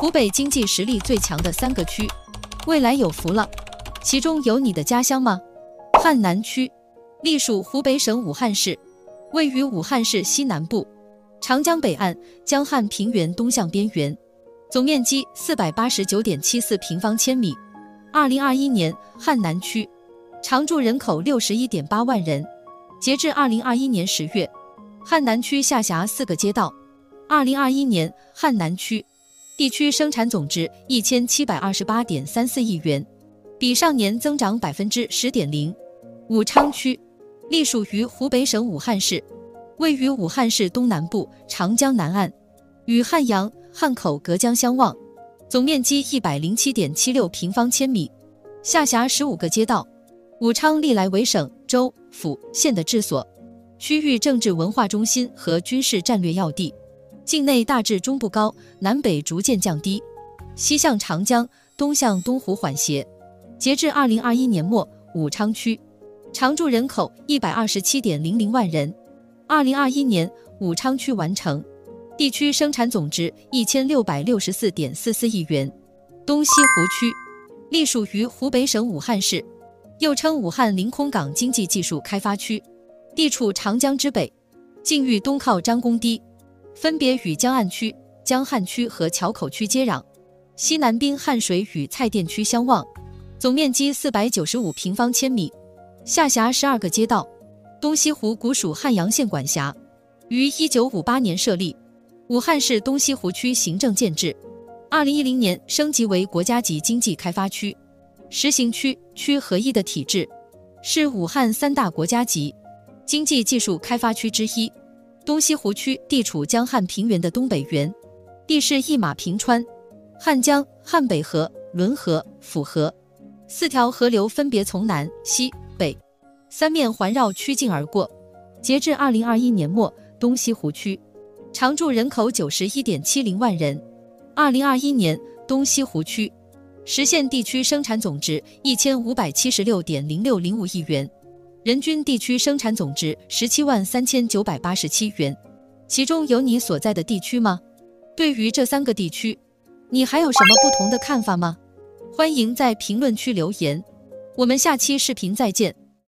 湖北经济实力最强的3个区，未来有福了。其中有你的家乡吗？汉南区隶属湖北省武汉市，位于武汉市西南部，长江北岸，江汉平原东向边缘，总面积489.74平方千米。2021年，汉南区常住人口61.8万人。截至2021年10月，汉南区下辖4个街道。2021年，汉南区地区生产总值1728.34亿元，比上年增长10.0%。武昌区隶属于湖北省武汉市，位于武汉市东南部，长江南岸，与汉阳、汉口隔江相望，总面积107.76平方千米，下辖15个街道。武昌历来为省、州、府、县的治所、区域政治文化中心和军事战略要地，境内大致中部高，南北逐渐降低，西向长江，东向东湖缓斜。截至2021年末，武昌区常住人口127.00万人。2021年，武昌区完成地区生产总值1664.44亿元。东西湖区隶属于湖北省武汉市，又称武汉临空港经济技术开发区，地处长江之北，境域东靠张公堤，分别与江岸区、江汉区和硚口区接壤，西南滨汉水与蔡甸区相望，总面积495平方千米，下辖12个街道。东西湖古属汉阳县管辖，于1958年设立，武汉市东西湖区行政建制。2010年升级为国家级经济开发区，实行区合一的体制，是武汉3大国家级经济技术开发区之一。东西湖区地处江汉平原的东北缘，地势一马平川，汉江、汉北河、伦河、抚河4条河流分别从南、西、北3面环绕区境而过。截至2021年末，东西湖区常住人口91.70万人。2021年，东西湖区实现地区生产总值1576.0605亿元，人均地区生产总值173987元。其中有你所在的地区吗？对于这3个地区，你还有什么不同的看法吗？欢迎在评论区留言，我们下期视频再见。